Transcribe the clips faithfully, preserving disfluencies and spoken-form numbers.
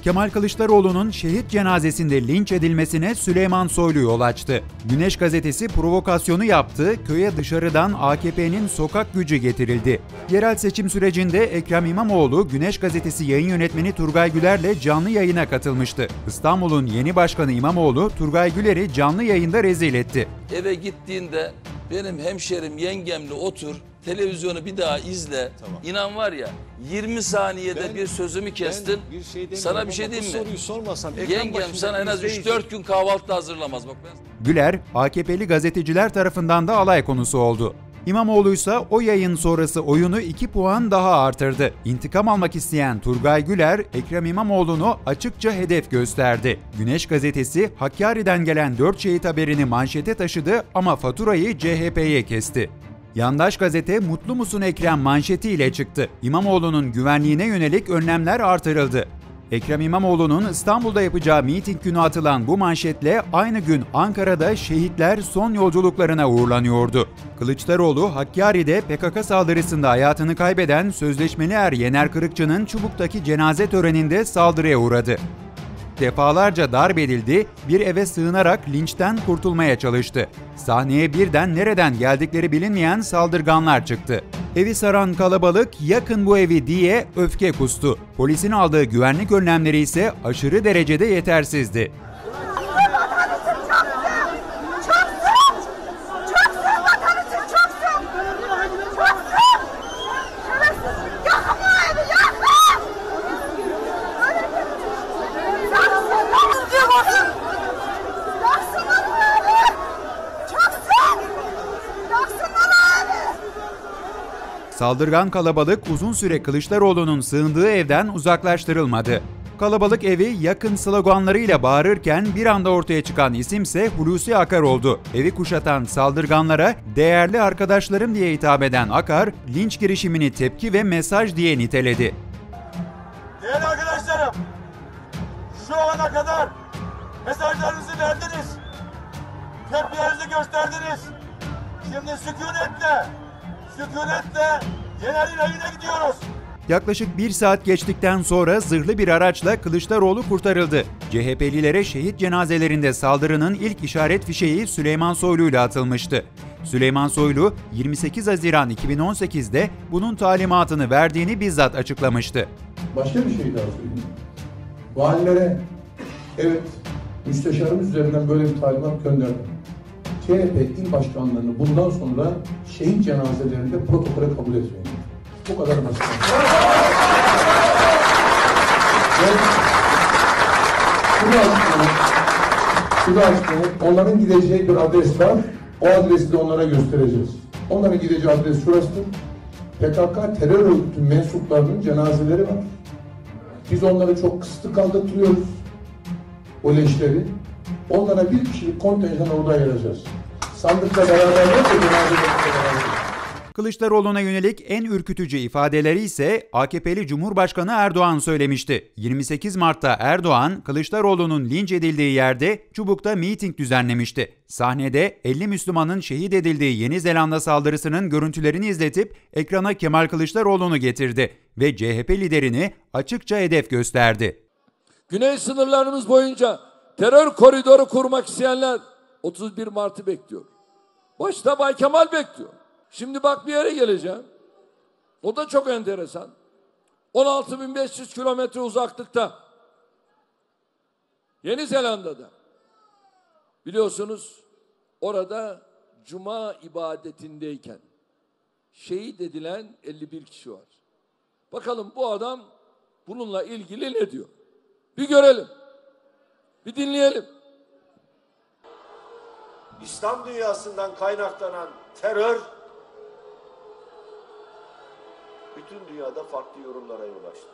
Kemal Kılıçdaroğlu'nun şehit cenazesinde linç edilmesine Süleyman Soylu yol açtı. Güneş gazetesi provokasyonu yaptı, köye dışarıdan A K P'nin sokak gücü getirildi. Yerel seçim sürecinde Ekrem İmamoğlu, Güneş gazetesi yayın yönetmeni Turgay Güler'le canlı yayına katılmıştı. İstanbul'un yeni başkanı İmamoğlu, Turgay Güler'i canlı yayında rezil etti. Eve gittiğinde benim hemşerim yengemle otur, televizyonu bir daha izle. Tamam. İnan var ya yirmi saniyede ben, bir sözümü kestin. Bir sana bir şey diyeyim mi? Soruyu sormasam, yengem sana en az üç dört gün kahvaltı hazırlamaz. Bak ben... Güler, A K P'li gazeteciler tarafından da alay konusu oldu. İmamoğlu ise o yayın sonrası oyunu iki puan daha artırdı. İntikam almak isteyen Turgay Güler, Ekrem İmamoğlu'nu açıkça hedef gösterdi. Güneş gazetesi Hakkari'den gelen dört şehit haberini manşete taşıdı ama faturayı C H P'ye kesti. Yandaş gazete "Mutlu musun Ekrem?" manşetiyle çıktı. İmamoğlu'nun güvenliğine yönelik önlemler artırıldı. Ekrem İmamoğlu'nun İstanbul'da yapacağı miting günü atılan bu manşetle aynı gün Ankara'da şehitler son yolculuklarına uğurlanıyordu. Kılıçdaroğlu, Hakkari'de P K K saldırısında hayatını kaybeden sözleşmeli er Yener Kırıkçı'nın Çubuk'taki cenaze töreninde saldırıya uğradı. Defalarca darp edildi, bir eve sığınarak linçten kurtulmaya çalıştı. Sahneye birden nereden geldikleri bilinmeyen saldırganlar çıktı. Evi saran kalabalık "yakın bu evi" diye öfke kustu. Polisin aldığı güvenlik önlemleri ise aşırı derecede yetersizdi. Saldırgan kalabalık uzun süre Kılıçdaroğlu'nun sığındığı evden uzaklaştırılmadı. Kalabalık evi yakın sloganlarıyla bağırırken bir anda ortaya çıkan isimse Hulusi Akar oldu. Evi kuşatan saldırganlara "değerli arkadaşlarım" diye hitap eden Akar, linç girişimini tepki ve mesaj diye niteledi. Değerli arkadaşlarım, şu ana kadar mesajlarınızı verdiniz, tepkilerinizi gösterdiniz. Şimdi sükunetle, sükunetle Yener'in evine gidiyoruz. Yaklaşık bir saat geçtikten sonra zırhlı bir araçla Kılıçdaroğlu kurtarıldı. C H P'lilere şehit cenazelerinde saldırının ilk işaret fişeği Süleyman Soylu ile atılmıştı. Süleyman Soylu, yirmi sekiz Haziran iki bin on sekiz'de bunun talimatını verdiğini bizzat açıklamıştı. Başka bir şey daha söyleyeyim. Valilere, evet, müsteşarımız üzerinden böyle bir talimat gönderdim. C H P il başkanlarını bundan sonra şehit cenazelerinde protokole kabul etmeyin. Bu kadar basit. Şunu açıklayayım. Şunu açıklayayım. Onların gideceği bir adres var. O adresi de onlara göstereceğiz. Onların gideceği adres şurasıdır. P K K terör örgütü mensuplarının cenazeleri var. Biz onları çok kısıtlı kaldırtıyoruz. O leşleri. Onlara bir kişilik kontenjan orada ayıracağız. Sandıkla beraber yok da cenazelerle. Kılıçdaroğlu'na yönelik en ürkütücü ifadeleri ise A K P'li Cumhurbaşkanı Erdoğan söylemişti. yirmi sekiz Mart'ta Erdoğan, Kılıçdaroğlu'nun linç edildiği yerde Çubuk'ta miting düzenlemişti. Sahnede elli Müslümanın şehit edildiği Yeni Zelanda saldırısının görüntülerini izletip ekrana Kemal Kılıçdaroğlu'nu getirdi ve C H P liderini açıkça hedef gösterdi. Güney sınırlarımız boyunca terör koridoru kurmak isteyenler otuz bir Mart'ı bekliyor. Başta Bay Kemal bekliyor. Şimdi bak bir yere geleceğim. O da çok enteresan. on altı bin beş yüz kilometre uzaklıkta. Yeni Zelanda'da. Biliyorsunuz orada Cuma ibadetindeyken şehit edilen elli bir kişi var. Bakalım bu adam bununla ilgili ne diyor? Bir görelim. Bir dinleyelim. İslam dünyasından kaynaklanan terör bütün dünyada farklı yorumlara yol açtı.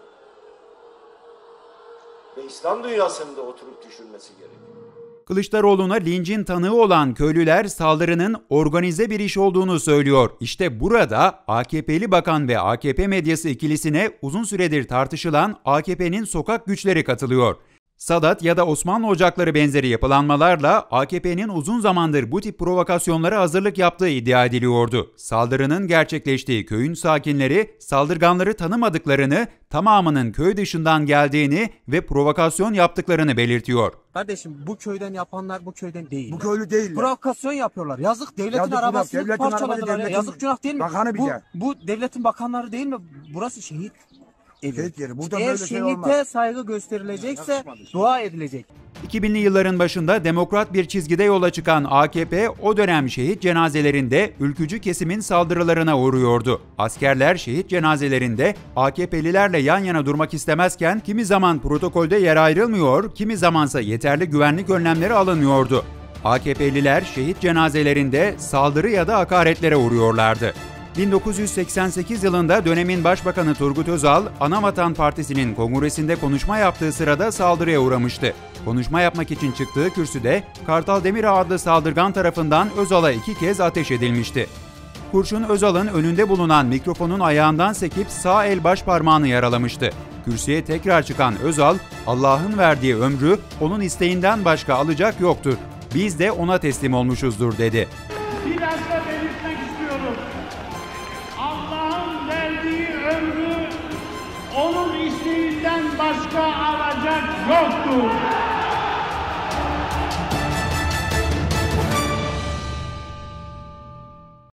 Ve İslam dünyasının da oturup düşünmesi gerekiyor. Kılıçdaroğlu'na lincin tanığı olan köylüler saldırının organize bir iş olduğunu söylüyor. İşte burada A K P'li bakan ve A K P medyası ikilisine uzun süredir tartışılan A K P'nin sokak güçleri katılıyor. Sadat ya da Osmanlı Ocakları benzeri yapılanmalarla A K P'nin uzun zamandır bu tip provokasyonlara hazırlık yaptığı iddia ediliyordu. Saldırının gerçekleştiği köyün sakinleri saldırganları tanımadıklarını, tamamının köy dışından geldiğini ve provokasyon yaptıklarını belirtiyor. Kardeşim bu köyden yapanlar bu köyden değil. Bu köylü değil. Provokasyon yapıyorlar. Yazık devletin Yazık arabasını devletin parçaladılar. arabası, Ya. Yazık günah değil mi? Bakanı Bu, bile. bu devletin bakanları değil mi? Burası şehit evi. Şehit yeri. Burada Eğer böyle şey şehite olmaz. saygı gösterilecekse dua edilecek. iki binli yılların başında demokrat bir çizgide yola çıkan A K P o dönem şehit cenazelerinde ülkücü kesimin saldırılarına uğruyordu. Askerler şehit cenazelerinde A K P'lilerle yan yana durmak istemezken kimi zaman protokolde yer ayrılmıyor, kimi zamansa yeterli güvenlik önlemleri alınmıyordu. A K P'liler şehit cenazelerinde saldırı ya da hakaretlere uğruyorlardı. bin dokuz yüz seksen sekiz yılında dönemin Başbakanı Turgut Özal, Anavatan Partisi'nin kongresinde konuşma yaptığı sırada saldırıya uğramıştı. Konuşma yapmak için çıktığı kürsüde Kartal Demirağ adlı saldırgan tarafından Özal'a iki kez ateş edilmişti. Kurşun Özal'ın önünde bulunan mikrofonun ayağından sekip sağ el baş parmağını yaralamıştı. Kürsüye tekrar çıkan Özal, Allah'ın verdiği ömrü onun isteğinden başka alacak yoktur. Biz de ona teslim olmuşuzdur dedi. Biraz da belirtmek istiyorum. Allah'ın verdiği ömrü onun isteğinden başka alacak yoktur.